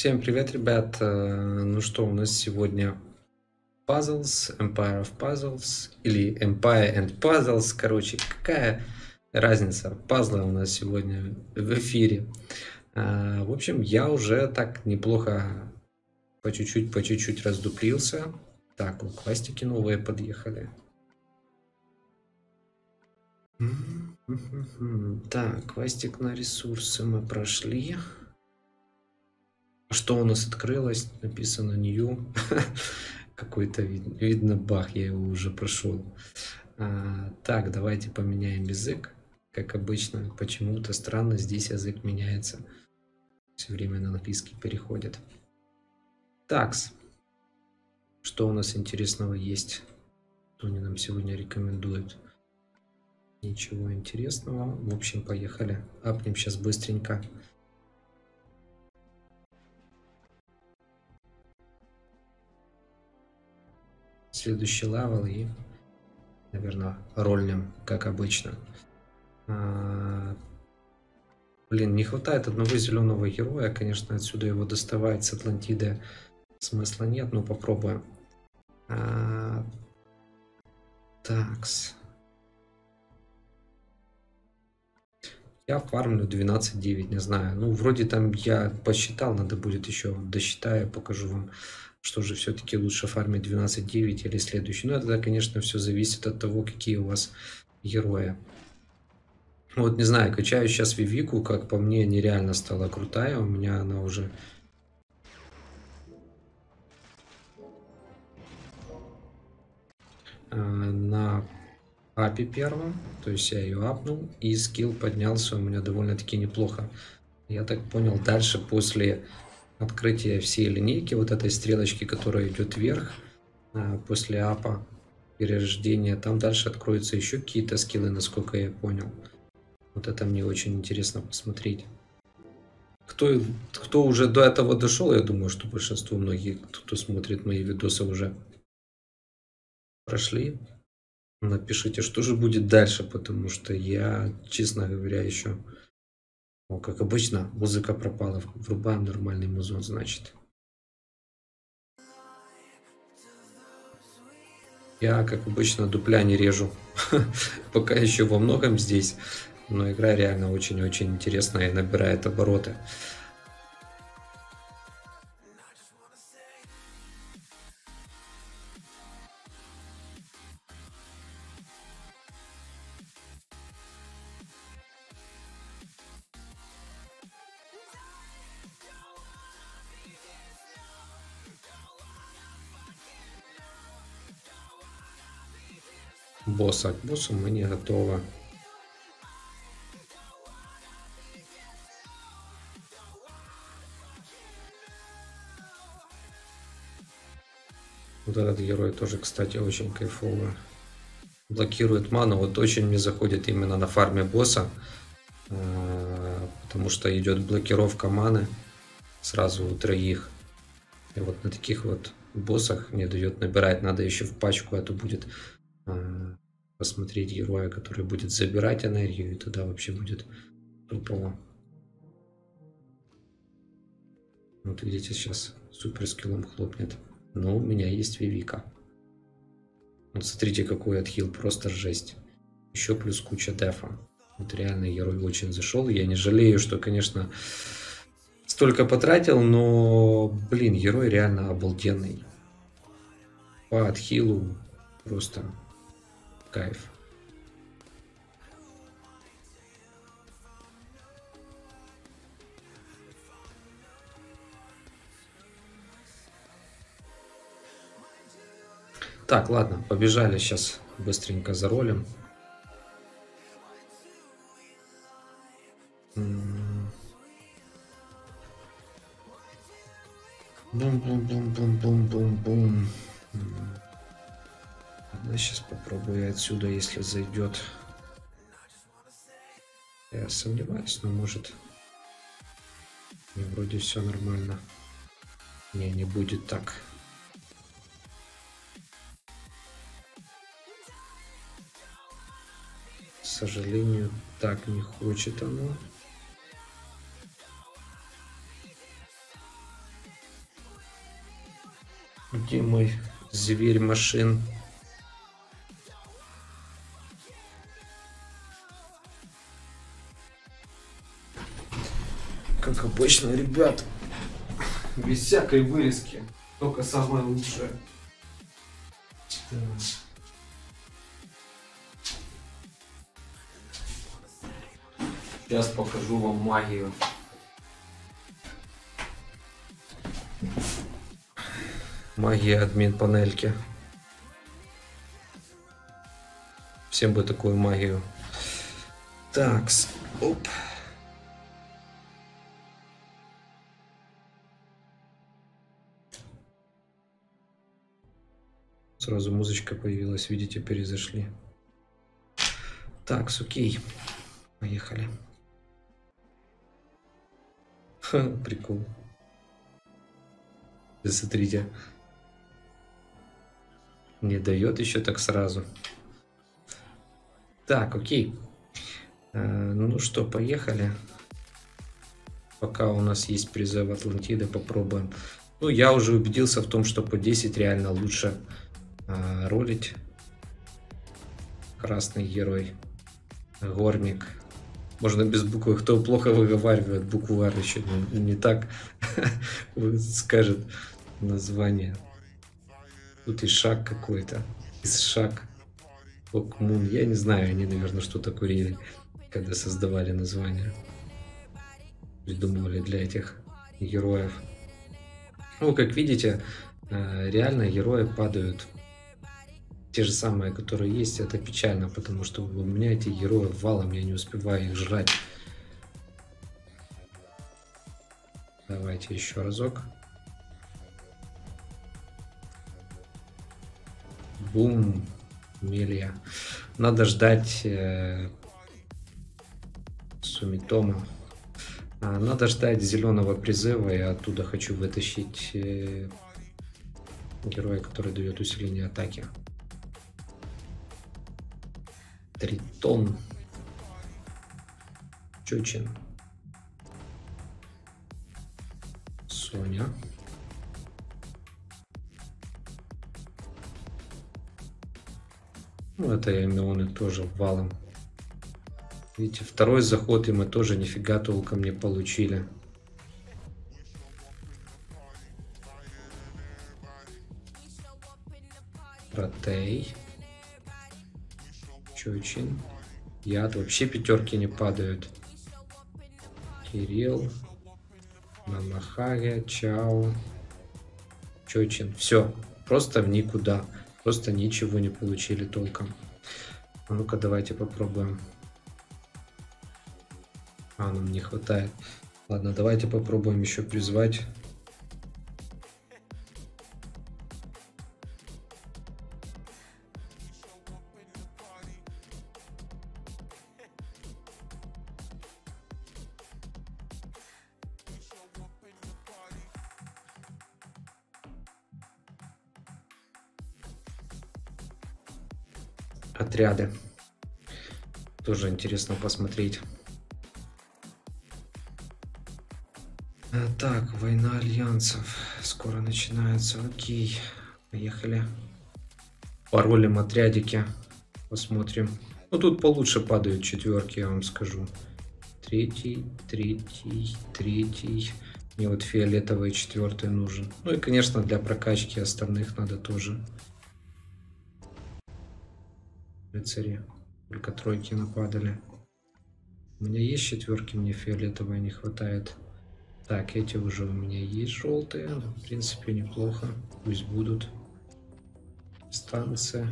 Всем привет, ребят! Ну что, у нас сегодня Puzzles, Empire of Puzzles или Empire and Puzzles. Короче, какая разница? Пазлы у нас сегодня в эфире. В общем, я уже так неплохо по чуть-чуть раздуплился. Так, вот квестики новые подъехали. Так, квестик на ресурсы мы прошли. Что у нас открылось? Написано New. Какой-то видно баг, я его уже прошел. Так, давайте поменяем язык. Как обычно, почему-то странно здесь язык меняется. Все время на английский переходит. Такс. Что у нас интересного есть? Что они нам сегодня рекомендуют? Ничего интересного. В общем, поехали. Апнем сейчас быстренько. Следующий левел и, наверное, рольнем, как обычно. Блин, не хватает одного зеленого героя. Конечно, отсюда его доставать с Атлантиды смысла нет, но попробуем. Такс. Я фармлю 12-9, не знаю. Ну, вроде там я посчитал, надо будет еще досчитаю, покажу вам, что же все-таки лучше фармить 12-9 или следующий. Ну, это, конечно, все зависит от того, какие у вас герои. Вот, не знаю, качаю сейчас Вивику, как по мне, нереально стала крутая. У меня она уже... на апе первом, то есть я ее апнул, и скилл поднялся у меня довольно-таки неплохо. Я так понял, дальше после открытия всей линейки, вот этой стрелочки, которая идет вверх, после апа, перерождения, там дальше откроются еще какие-то скиллы, насколько я понял. Вот это мне очень интересно посмотреть. Кто уже до этого дошел, я думаю, что большинство, многие, кто смотрит мои видосы, уже прошли. Напишите, что же будет дальше, потому что я, честно говоря, еще... как обычно, музыка пропала. Врубаем нормальный музон, значит. Я, как обычно, дупля не режу. Пока еще во многом здесь. Но игра реально очень-очень интересная и набирает обороты. Босса. К боссу мы не готовы. Вот этот герой тоже, кстати, очень кайфовый. Блокирует ману. Вот очень мне заходит именно на фарме босса. Потому что идет блокировка маны сразу у троих. И вот на таких вот боссах не дает набирать. Надо еще в пачку это будет посмотреть героя, который будет забирать энергию. И тогда вообще будет топово. Вот видите, сейчас супер скиллом хлопнет. Но у меня есть Вивика. Вот смотрите, какой отхил. Просто жесть. Еще плюс куча дефа. Вот реально герой очень зашел. Я не жалею, что, конечно, столько потратил, но, блин, герой реально обалденный. По отхилу просто кайф. Так, ладно, побежали сейчас быстренько за ролем. Бум-бум-бум-бум-бум-бум-бум. Ладно, сейчас попробую отсюда, если зайдет. Я сомневаюсь, но может... И вроде все нормально. Не будет так. К сожалению, так не хочет оно. Где мой зверь машин? Как обычно, ребят, без всякой вырезки, только самое лучшее. Сейчас покажу вам магию. Магия админ панельки. Всем бы такую магию. Так, оп. Сразу музычка появилась, видите, перезашли. Так, окей. Поехали. Ха, прикол. Смотрите. Не дает еще так сразу. Так, окей. Ну что, поехали. Пока у нас есть призыв Атлантиды, попробуем. Ну, я уже убедился в том, что по 10 реально лучше ролить. Красный герой. Гормик. Можно без буквы. Кто плохо выговаривает букву R еще не так скажет название. Тут и шаг какой-то. Из шаг. Окмун. Я не знаю, они, наверное, что-то курили, когда создавали название. Придумывали для этих героев. Ну, как видите, реально герои падают. Те же самые, которые есть, это печально, потому что у меня эти герои валом, я не успеваю их жрать. Давайте еще разок. Бум. Мелья. Надо ждать Сумитома. Надо ждать зеленого призыва. Я оттуда хочу вытащить героя, который дает усиление атаки. Тритон. Чочин. Соня. Ну, это Эмионы тоже валом. Видите, второй заход, и мы тоже нифига толком не получили. Протей. Чочин. Яд. Вообще пятерки не падают. Кирилл. Намахаге. Чао. Чочин. Все. Просто в никуда. Просто ничего не получили толком. А ну-ка, давайте попробуем. Нам не хватает. Ладно, давайте попробуем еще призвать. Отряды. Тоже интересно посмотреть. Так, война альянсов. Скоро начинается. Окей. Поехали. Паролем отрядики. Посмотрим. Ну, тут получше падают четверки, я вам скажу. Третий. Мне вот фиолетовый четвертый нужен. Ну и, конечно, для прокачки остальных надо тоже. Рыцари. Только тройки нападали. У меня есть четверки, мне фиолетовой не хватает. Так, эти уже у меня есть желтые. В принципе, неплохо. Пусть будут. Станция.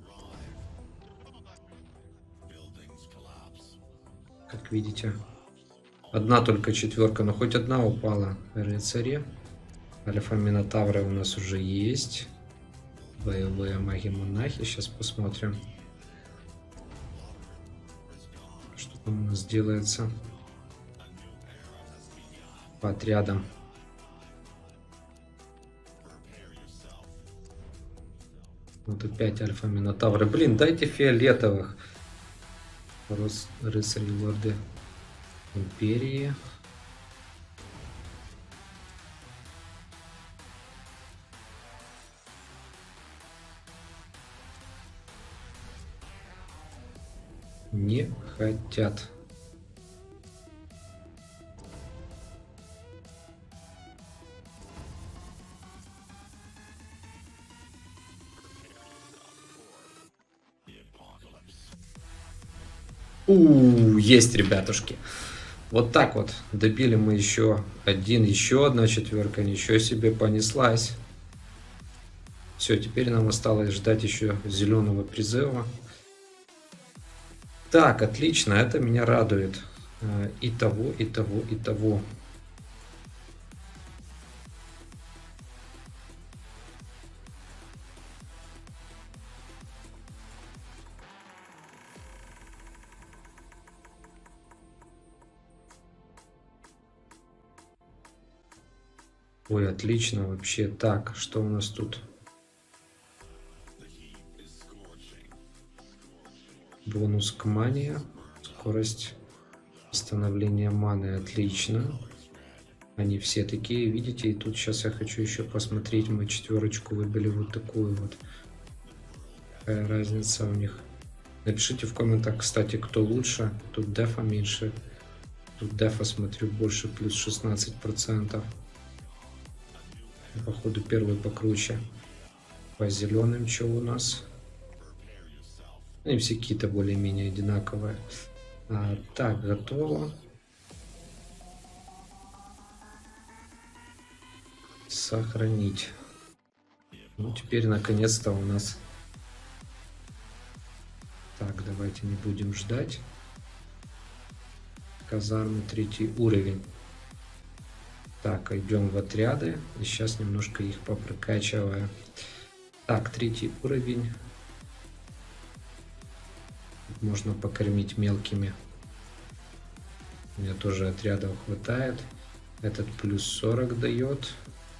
Как видите, одна только четверка, но хоть одна упала. Рыцари. Альфа-минотавры у нас уже есть. Боевые маги-монахи. Сейчас посмотрим, что там у нас делается по отрядам. Вот опять альфа-минотавры. Блин, дайте фиолетовых. Рыцари, лорды империи. Не хотят. Есть, ребятушки. Вот так вот. Добили мы еще одна четверка. Ничего себе, понеслась. Все, теперь нам осталось ждать еще зеленого призыва. Так, отлично, это меня радует. И того, и того, и того. Ой, отлично вообще. Так, что у нас тут? Бонус к мане. Скорость восстановления маны. Отлично. Они все такие, видите? И тут сейчас я хочу еще посмотреть. Мы четверочку выбили вот такую вот. Какая разница у них? Напишите в комментах, кстати, кто лучше. Тут дефа меньше. Тут дефа, смотрю, больше, плюс 16%. Походу первый покруче. По зеленым что у нас? Они все какие-то более-менее одинаковые. Так, готово. Сохранить. Ну, теперь наконец-то у нас... Так, давайте не будем ждать. Казармы 3 уровень. Так, идем в отряды. И сейчас немножко их попрокачиваем. Так, 3 уровень. Можно покормить мелкими. У меня тоже отрядов хватает. Этот плюс 40 дает.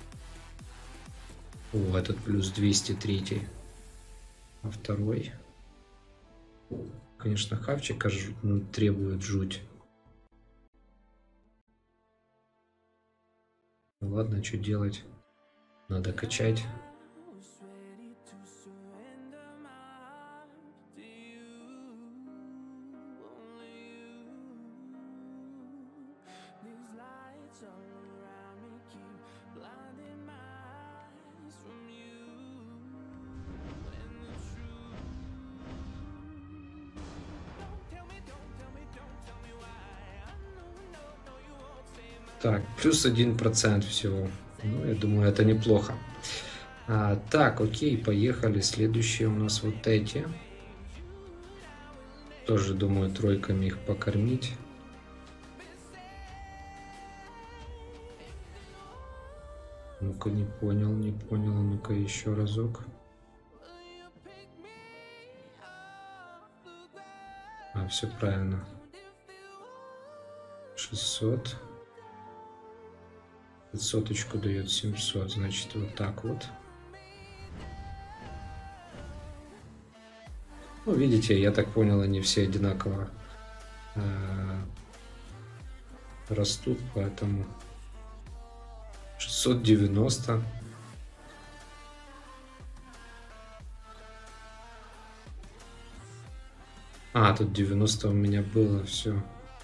О, этот плюс 203. А второй... Конечно, хавчика требует жуть. Ну ладно, что делать? Надо качать. Так, плюс 1% всего. Ну, я думаю, это неплохо. Так, окей, поехали. Следующие у нас вот эти. Тоже, думаю, тройками их покормить. Ну-ка, не понял, не понял. Ну-ка, еще разок. Все правильно. 600. 500 дает 700, значит вот так вот. Ну, видите, я так понял, они все одинаково растут, поэтому 690. Тут 90 у меня было, все.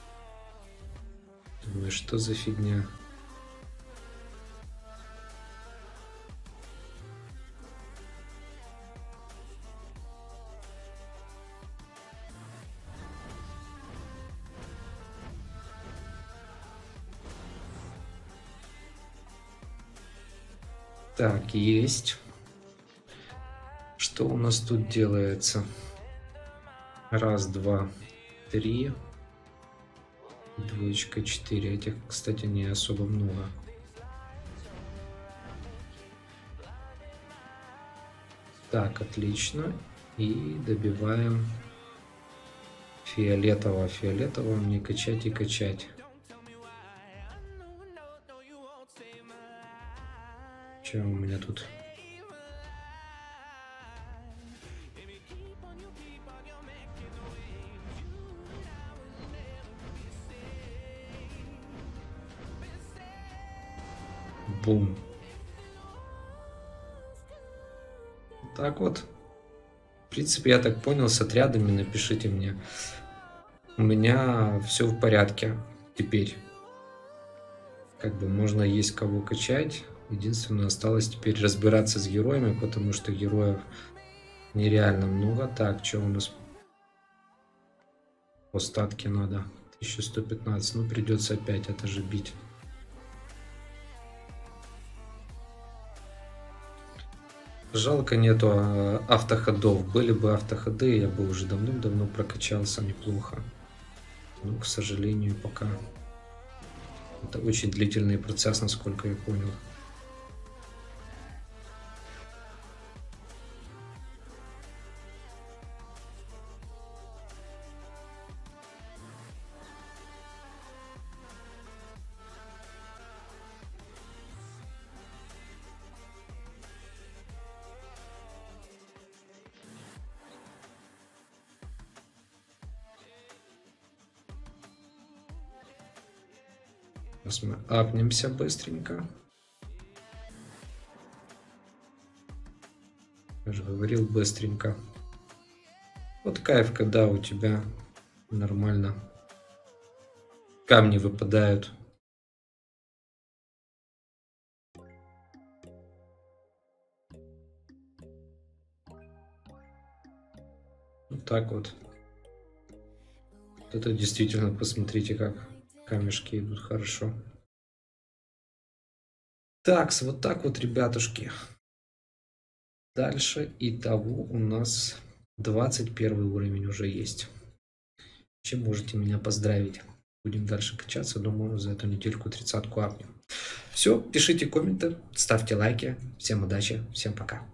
Думаю, что за фигня? Так, есть. Что у нас тут делается? Раз, два, три. Двоечка, 4. Этих, кстати, не особо много. Так, отлично. И добиваем фиолетового. Фиолетового мне качать и качать. Что у меня тут? Бум. Так вот. В принципе, я так понял, с отрядами напишите мне, У меня все в порядке теперь. Как бы можно есть кого качать. Единственное, осталось теперь разбираться с героями, потому что героев нереально много. Так, что у нас по статке надо? 1115. Ну, придется опять это же бить. Жалко нету автоходов. Были бы автоходы, я бы уже давным-давно прокачался неплохо. Но, к сожалению, пока. Это очень длительный процесс, насколько я понял. Сейчас мы апнемся быстренько. Я же говорил быстренько. Вот кайф, когда у тебя нормально камни выпадают. Вот так вот. Вот это действительно, посмотрите, как камешки идут хорошо. Так, вот так вот, ребятушки. Дальше. Итого у нас 21 уровень уже есть. Чем можете меня поздравить? Будем дальше качаться. Думаю, за эту недельку 30-ку апнем. Все, пишите комменты, ставьте лайки. Всем удачи, всем пока.